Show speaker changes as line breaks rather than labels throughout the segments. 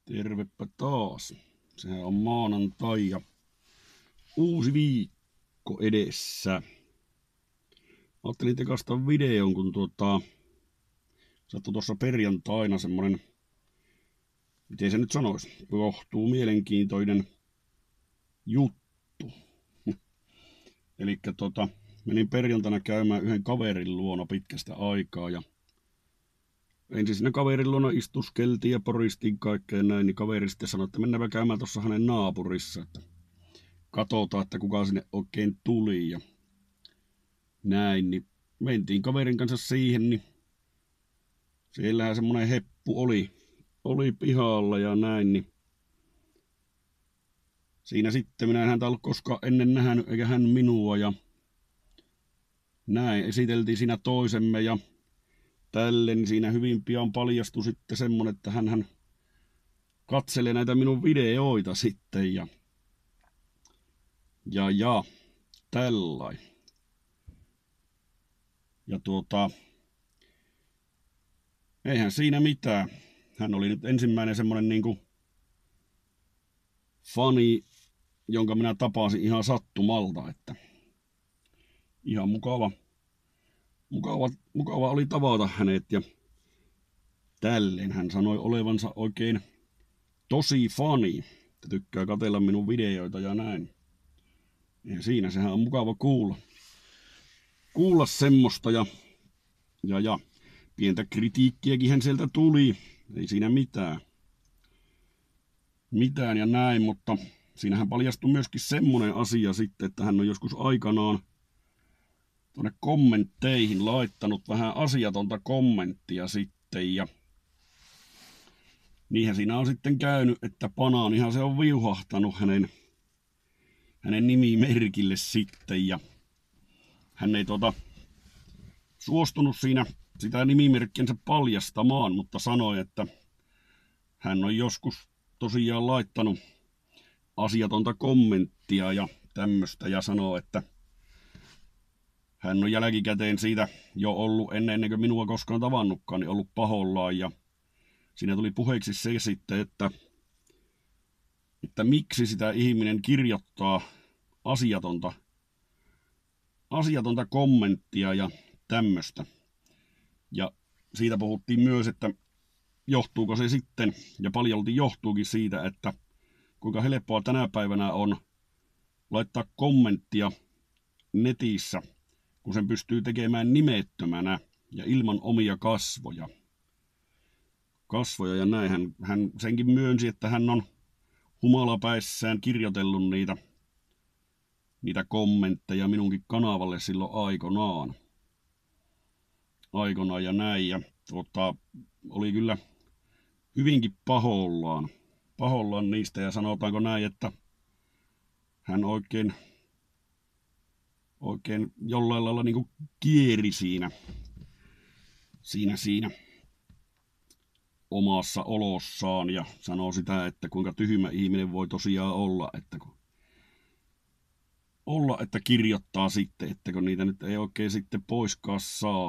Tervepä taas. Sehän on maanantai ja uusi viikko edessä. Ajattelin tekastaa videon, kun sattui tuossa perjantaina semmonen, miten se nyt sanoisi, johtuu mielenkiintoinen juttu. Elikkä menin perjantaina käymään yhden kaverin luona pitkästä aikaa ja ensin siinä kaverin luona istuskeltiin ja poristiin kaikkea näin, niin kaveri sitten sanoi, että mennäänpä käymään tuossa hänen naapurissa, että katsotaan, että kuka sinne oikein tuli ja näin, niin mentiin kaverin kanssa siihen, niin siellähän semmonen heppu oli pihalla ja näin, niin siinä sitten minä en häntä ollut koskaan ennen nähnyt eikä hän minua ja näin esiteltiin siinä toisemme ja tälle, niin siinä hyvin pian paljastui sitten semmonen, että hän katselee näitä minun videoita sitten ja tällainen. Ja eihän siinä mitään. Hän oli nyt ensimmäinen semmonen niinku fani, jonka minä tapasin ihan sattumalta, että ihan mukava oli tavata hänet ja tälleen. Hän sanoi olevansa oikein tosi fani, että tykkää katsella minun videoita ja näin. Ja siinä sehän on mukava kuulla semmoista ja pientä kritiikkiäkin hän sieltä tuli, ei siinä mitään ja näin, mutta siinähän paljastui myöskin semmonen asia sitten, että hän on joskus aikanaan tuonne kommentteihin laittanut vähän asiatonta kommenttia sitten ja niinhän siinä on sitten käynyt, että Banaanihan se on viuhahtanut hänen nimimerkille sitten ja hän ei suostunut siinä sitä nimimerkkiänsä paljastamaan, mutta sanoi, että hän on joskus tosiaan laittanut asiatonta kommenttia ja tämmöstä ja sanoo, että hän on jälkikäteen siitä jo ollut ennen kuin minua koskaan tavannutkaan, niin ollut pahollaan ja siinä tuli puheeksi se sitten, että miksi sitä ihminen kirjoittaa asiatonta kommenttia ja tämmöstä. Ja siitä puhuttiin myös, että johtuuko se sitten, ja paljolti johtuukin siitä, että kuinka helppoa tänä päivänä on laittaa kommenttia netissä, kun sen pystyy tekemään nimettömänä ja ilman omia kasvoja ja näin. Hän senkin myönsi, että hän on humalapäissään kirjoitellut niitä kommentteja minunkin kanavalle silloin aikoinaan ja näin. Ja oli kyllä hyvinkin pahollaan niistä ja sanotaanko näin, että hän oikein jollain lailla niin kuin kieri siinä omassa olossaan ja sanoo sitä, että kuinka tyhmä ihminen voi tosiaan olla, että kirjoittaa sitten, että kun niitä nyt ei oikein sitten poiskaan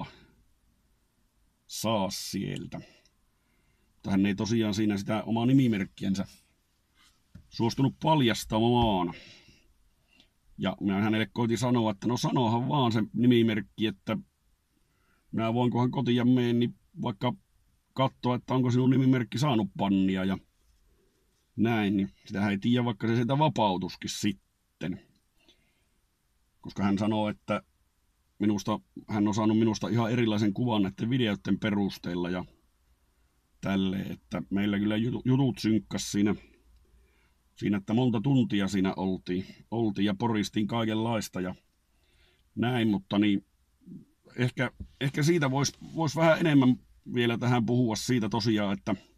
saa sieltä. Mutta hän ei tosiaan siinä sitä omaa nimimerkkiänsä suostunut paljastamaan. Ja minä hänelle koitin sanoa, että no sanohan vaan se nimimerkki, että minä voinkohan kotiin meen, niin vaikka katsoa, että onko sinun nimimerkki saanut bannia ja näin, niin sitä ei tiedä, vaikka se sieltä vapautuskin sitten. Koska hän sanoo, että hän on saanut minusta ihan erilaisen kuvan näiden videoiden perusteella ja tälleen, että meillä kyllä jutut synkkäs siinä, että monta tuntia siinä oltiin ja poristiin kaikenlaista ja näin, mutta niin ehkä siitä vois vähän enemmän vielä tähän puhua siitä tosiaan,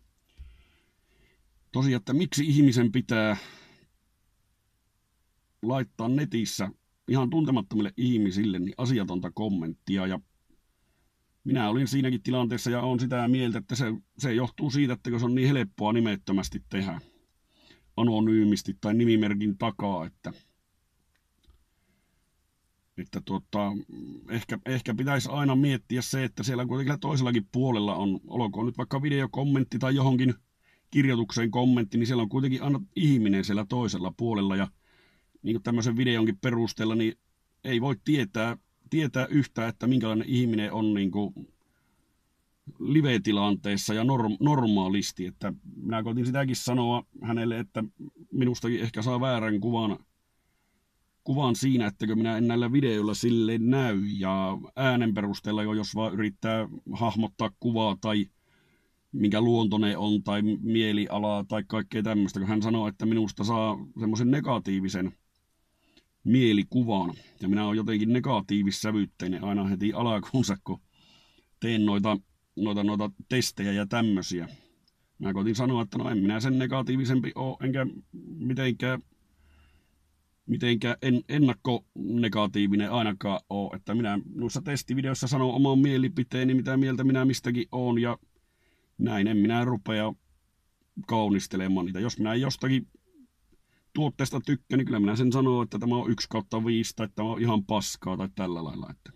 että miksi ihmisen pitää laittaa netissä ihan tuntemattomille ihmisille niin asiatonta kommenttia ja minä olin siinäkin tilanteessa ja olen sitä mieltä, että se johtuu siitä, että se on niin helppoa nimettömästi tehdä anonyymisti tai nimimerkin takaa, että ehkä pitäisi aina miettiä se, että siellä kuitenkin toisellakin puolella on, olkoon nyt vaikka videokommentti tai johonkin kirjoitukseen kommentti, niin siellä on kuitenkin aina ihminen siellä toisella puolella. Ja niin kuin tämmöisen videonkin perusteella, niin ei voi tietää yhtään, että minkälainen ihminen on niin kuin live-tilanteessa ja normaalisti. Että minä koitin sitäkin sanoa hänelle, että minustakin ehkä saa väärän kuvan siinä, että minä en näillä videoilla silleen näy. Ja äänen perusteella jo, jos vaan yrittää hahmottaa kuvaa tai minkä luontoinen on tai mielialaa tai kaikkea tämmöistä, kun hän sanoo, että minusta saa semmoisen negatiivisen mielikuvan. Ja minä olen jotenkin negatiivissävytteinen aina heti alkuunsa, kun teen noita testejä ja tämmöisiä. Mä koitin sanoa, että no en minä sen negatiivisempi ole, enkä mitenkään ennakkonegatiivinen ainakaan ole. Että minä noissa testivideoissa sanon oman mielipiteeni, mitä mieltä minä mistäkin oon, ja näin en minä rupea kaunistelemaan niitä. Jos minä jostakin tuotteesta tykkään, niin kyllä minä sen sanon, että tämä on 1/5 tai tämä on ihan paskaa tai tällä lailla. Että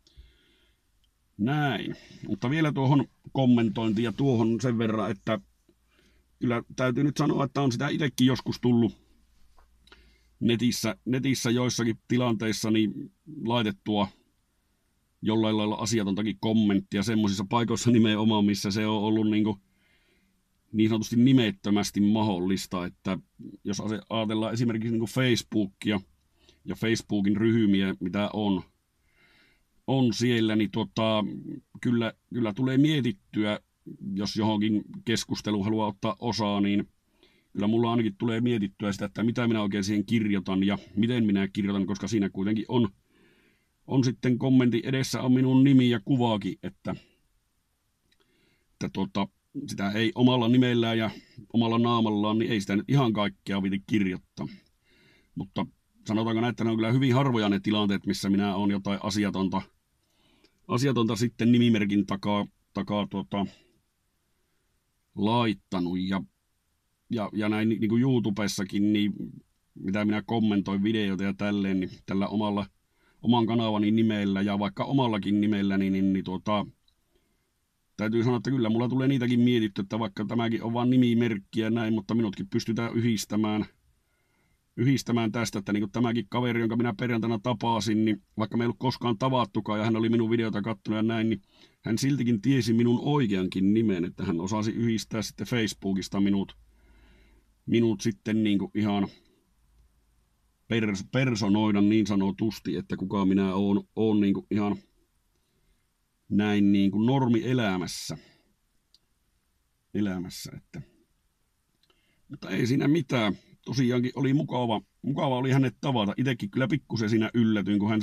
näin. Mutta vielä tuohon kommentointiin ja tuohon sen verran, että kyllä täytyy nyt sanoa, että on sitä itsekin joskus tullut netissä joissakin tilanteissa niin laitettua jollain lailla asiatontakin kommenttia semmoisissa paikoissa nimenomaan, missä se on ollut niin sanotusti nimettömästi mahdollista, että jos ajatellaan esimerkiksi niin kuin Facebookia ja Facebookin ryhmiä, mitä on siellä, niin kyllä tulee mietittyä, jos johonkin keskusteluun haluaa ottaa osaa, niin kyllä mulla ainakin tulee mietittyä sitä, että mitä minä oikein siihen kirjoitan ja miten minä kirjoitan, koska siinä kuitenkin on sitten kommentin edessä on minun nimi ja kuvaakin, että sitä ei omalla nimellään ja omalla naamallaan, niin ei sitä nyt ihan kaikkea viti kirjoittaa. Mutta sanotaanko näin, että ne on kyllä hyvin harvoja ne tilanteet, missä minä olen jotain asiatonta sitten nimimerkin takaa laittanut. Ja näin niin kuin YouTubessakin, niin mitä minä kommentoin videoita ja tälleen, niin tällä oman kanavani nimellä ja vaikka omallakin nimellä, niin täytyy sanoa, että kyllä mulla tulee niitäkin mietitty, että vaikka tämäkin on vain nimimerkki ja näin, mutta minutkin pystytään yhdistämään tästä, että niin kuin tämäkin kaveri, jonka minä perjantaina tapasin, niin vaikka me ei ollut koskaan tavattukaan ja hän oli minun videota katsonut ja näin, niin hän siltikin tiesi minun oikeankin nimen, että hän osasi yhdistää sitten Facebookista minut sitten niin kuin ihan personoida niin sanotusti, että kuka minä oon niin kuin ihan näin niin kuin normielämässä. Että. Mutta ei siinä mitään. Tosiaankin oli mukava oli hänet tavata. Itsekin kyllä pikkusen siinä yllätyin, kun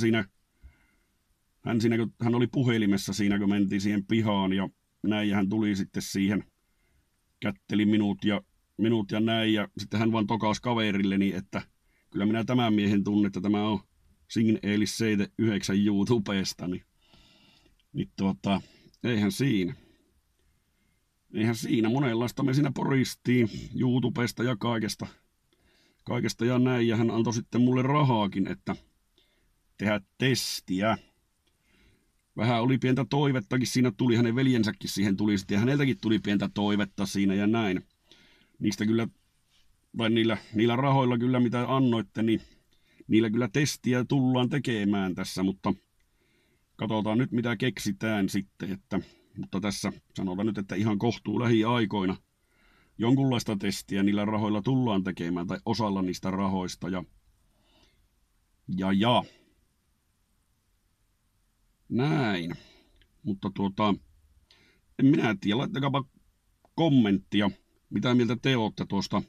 hän oli puhelimessa siinä, kun mentiin siihen pihaan ja näin, ja hän tuli sitten siihen, kätteli minut ja näin, ja sitten hän vaan tokasi kaverilleni, että kyllä minä tämän miehen tunnen, että tämä on Sign Eelis 79 YouTubesta, niin eihän siinä monenlaista me siinä poristiin YouTubesta ja kaikesta ja näin, ja hän antoi sitten mulle rahaakin, että tehdä testiä. Vähän oli pientä toivettakin, siinä tuli hänen veljensäkin siihen tuli sitten, ja häneltäkin tuli pientä toivetta siinä ja näin. Niistä kyllä, tai niillä rahoilla kyllä mitä annoitte, niin niillä kyllä testiä tullaan tekemään tässä, mutta katsotaan nyt mitä keksitään sitten, mutta tässä sanotaan nyt, että ihan kohtuu lähiaikoina jonkunlaista testiä niillä rahoilla tullaan tekemään, tai osalla niistä rahoista, ja näin. Mutta en minä tiedä, laittakaapa kommenttia, mitä mieltä te olette tuosta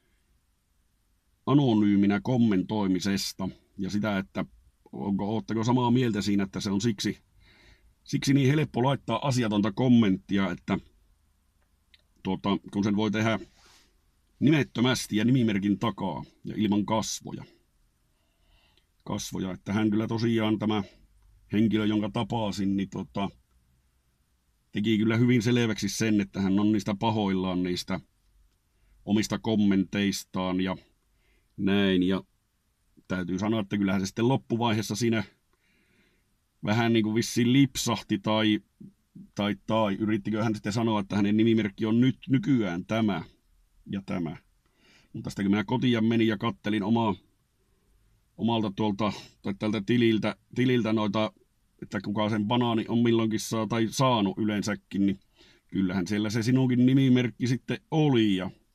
anonyyminä kommentoimisesta, ja sitä, että ootteko samaa mieltä siinä, että se on siksi niin helppo laittaa asiatonta kommenttia, että kun sen voi tehdä nimettömästi ja nimimerkin takaa ja ilman kasvoja, että hän kyllä tosiaan tämä henkilö, jonka tapasin, niin teki kyllä hyvin selväksi sen, että hän on niistä pahoillaan niistä omista kommenteistaan ja näin, ja täytyy sanoa, että kyllähän se sitten loppuvaiheessa siinä vähän niin kuin vissiin lipsahti tai yrittikö hän sitten sanoa, että hänen nimimerkki on nyt nykyään tämä. ja tämä. Mutta sitten kun minä kotiin menin ja kattelin omalta tuolta tai tältä tililtä noita, että kuka sen banaani on milloinkin saa tai saanut yleensäkin, niin kyllähän siellä se sinunkin nimimerkki sitten oli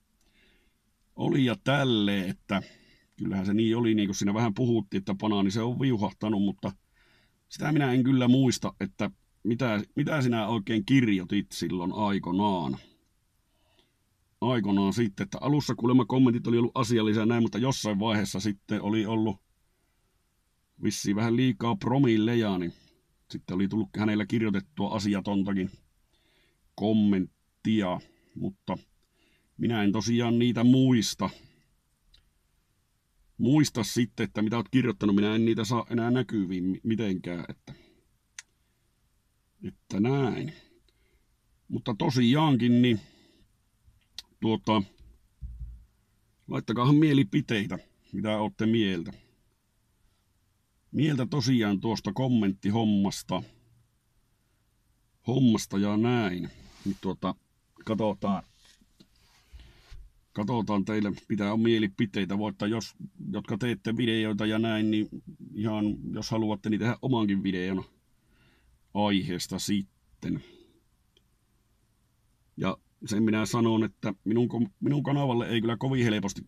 ja tälleen, että kyllähän se niin oli, niin kuin siinä vähän puhuttiin, että banaani se on viuhahtanut, mutta sitä minä en kyllä muista, että mitä sinä oikein kirjoitit silloin aikoinaan sitten, että alussa kuulemma kommentit oli ollut asiallisia näin, mutta jossain vaiheessa sitten oli ollut vissiin vähän liikaa promilleja, niin sitten oli tullut hänellä kirjoitettua asiatontakin kommenttia, mutta minä en tosiaan niitä muista sitten, että mitä olet kirjoittanut, minä en niitä saa enää näkyviin mitenkään, että näin. Mutta tosiaankin, niin laittakaahan mielipiteitä, mitä olette mieltä. Mieltä tosiaan tuosta kommenttihommasta ja näin. Nyt katsotaan teille, mitä on mielipiteitä. Voitte, jotka teette videoita ja näin, niin ihan jos haluatte, niin tehdä omankin videon aiheesta sitten. Ja sen minä sanon, että minun kanavalle ei kyllä kovin helposti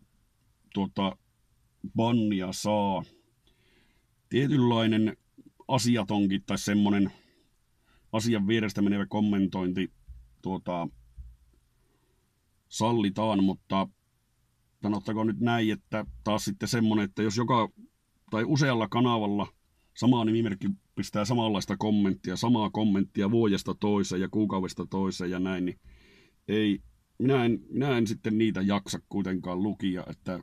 bannia saa. Tietynlainen asiatonkin tai semmonen asian vierestä menevä kommentointi sallitaan, mutta sanottako nyt näin, että taas sitten semmonen, että jos usealla kanavalla sama nimimerkki pistää samanlaista kommenttia, samaa kommenttia vuodesta toiseen ja kuukaudesta toiseen ja näin, niin ei, minä en sitten niitä jaksa kuitenkaan lukia, että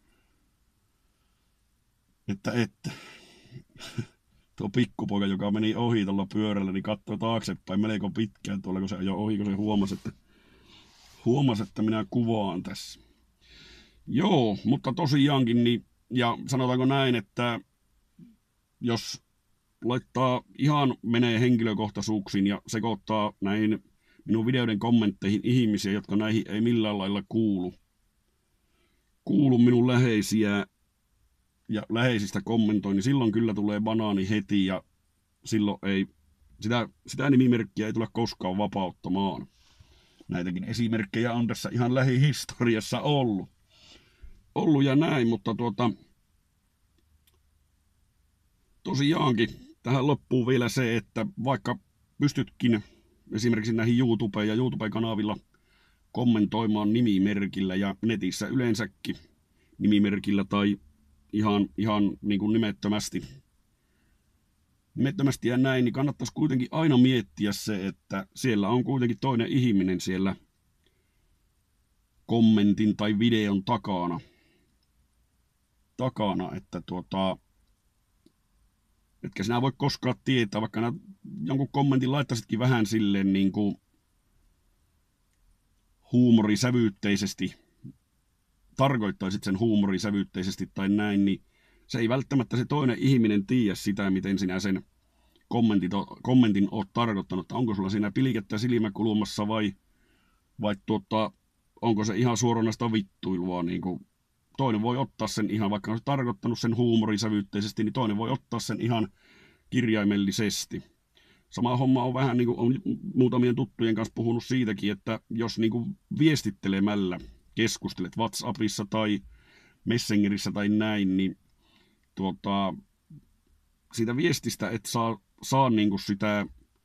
tuo pikkupoika, joka meni ohi tuolla pyörällä, niin katsoi taaksepäin melko pitkään tuolla, kun se ajoi ohi, kun se huomasi, että minä kuvaan tässä. Joo, mutta tosiaankin, niin, ja sanotaanko näin, että jos laittaa menee henkilökohtaisuuksiin ja sekoittaa näihin minun videoiden kommentteihin ihmisiä, jotka näihin ei millään lailla kuulu minun läheisiä ja läheisistä kommentoin, niin silloin kyllä tulee banaani heti ja silloin ei, sitä nimimerkkiä ei tule koskaan vapauttamaan. Näitäkin esimerkkejä on tässä ihan lähihistoriassa ollut ja näin, mutta tosiaankin tähän loppuu vielä se, että vaikka pystytkin esimerkiksi näihin YouTube-kanavilla kommentoimaan nimimerkillä ja netissä yleensäkin nimimerkillä tai ihan niin kuin nimettömästi ja näin, niin kannattaisi kuitenkin aina miettiä se, että siellä on kuitenkin toinen ihminen siellä kommentin tai videon takana, että etkä sinä voi koskaan tietää, vaikka jonkun kommentin laittaisitkin vähän silleen niin kuin huumorisävytteisesti, tarkoittaisit sen huumorisävytteisesti tai näin, niin se ei välttämättä se toinen ihminen tiedä sitä, miten sinä sen kommentin oot tarkoittanut, että onko sulla siinä pilkettä silmäkulmassa vai onko se ihan suoranaista vittuilua, niin kuin toinen voi ottaa sen ihan, vaikka on tarkoittanut sen huumorisävytteisesti, niin toinen voi ottaa sen ihan kirjaimellisesti. Sama homma on vähän niin kuin on muutamien tuttujen kanssa puhunut siitäkin, että jos niin kuin viestittelemällä keskustelet WhatsAppissa tai Messengerissä tai näin, niin siitä viestistä et saa niin kuin sitä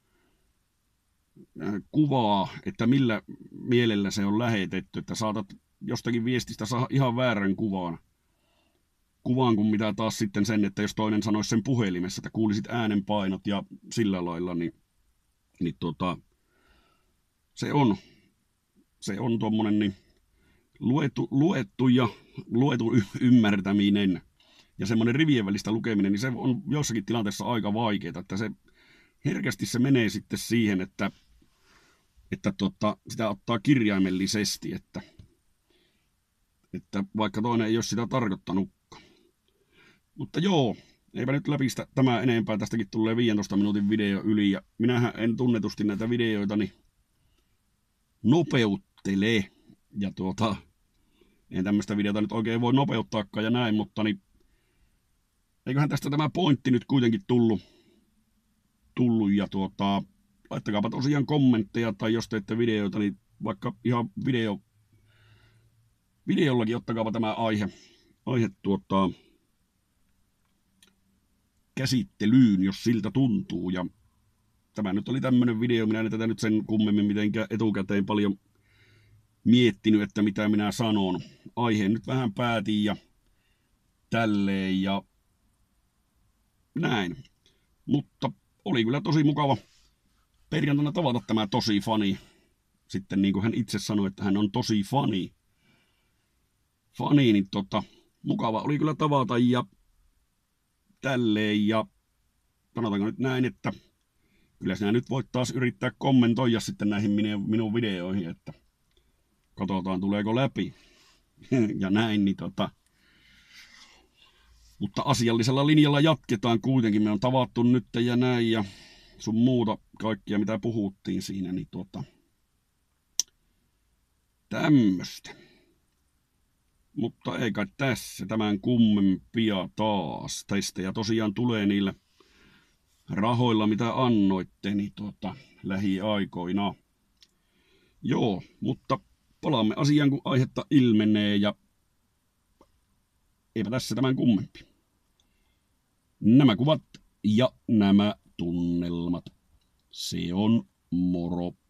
kuvaa, että millä mielellä se on lähetetty, että saatat jostakin viestistä saa ihan väärän kuvaan kuin mitä taas sitten sen, että jos toinen sanoisi sen puhelimessa, että kuulisit äänenpainot ja sillä lailla, niin se on tuommoinen niin luettu ymmärtäminen ja semmoinen rivien välistä lukeminen, niin se on jossakin tilanteessa aika vaikeaa, että se herkästi se menee sitten siihen, että sitä ottaa kirjaimellisesti, että vaikka toinen ei ole sitä tarkoittanutkaan. Mutta joo, eipä nyt läpistä tämä enempää, tästäkin tulee 15 minuutin video yli, ja minähän en tunnetusti näitä videoitani nopeuttele, ja En tämmöistä videota nyt oikein voi nopeuttaakaan ja näin, mutta niin eiköhän tästä tämä pointti nyt kuitenkin tullut ja laittakaapa tosiaan kommentteja tai jos teette videoita, niin vaikka ihan videollakin ottakaapa tämä aihe käsittelyyn, jos siltä tuntuu. Ja tämä nyt oli tämmönen video, minä en tätä nyt sen kummemmin mitenkään etukäteen paljon miettinyt, että mitä minä sanon. Aiheen nyt vähän päätin ja tälleen ja näin. Mutta oli kyllä tosi mukava perjantaina tavata tämä tosi fani. Sitten niin kuin hän itse sanoi, että hän on tosi fani, niin mukava oli kyllä tavata ja tälleen. Ja sanotaanko nyt näin, että kyllä sinä nyt voit taas yrittää kommentoida sitten näihin minun videoihin, että katsotaan tuleeko läpi ja näin, niin mutta asiallisella linjalla jatketaan kuitenkin. Me on tavattu nyt ja näin ja sun muuta kaikkia mitä puhuttiin siinä, niin tämmöstä. Mutta ei kai tässä tämän kummempia taas. Testejä tosiaan tulee niillä rahoilla mitä annoitte niin lähiaikoina. Joo, mutta palaamme asiaan kun aihetta ilmenee ja eipä tässä tämän kummempi. Nämä kuvat ja nämä tunnelmat. Se on moro.